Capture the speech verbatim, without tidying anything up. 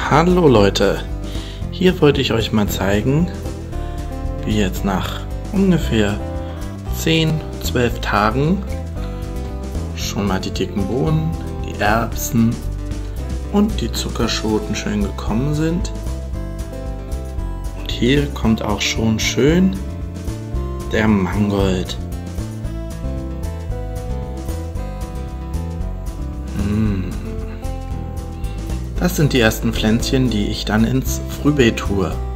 Hallo Leute, hier wollte ich euch mal zeigen, wie jetzt nach ungefähr zehn, zwölf Tagen schon mal die dicken Bohnen, die Erbsen und die Zuckerschoten schön gekommen sind. Und hier kommt auch schon schön der Mangold. Das sind die ersten Pflänzchen, die ich dann ins Frühbeet tue.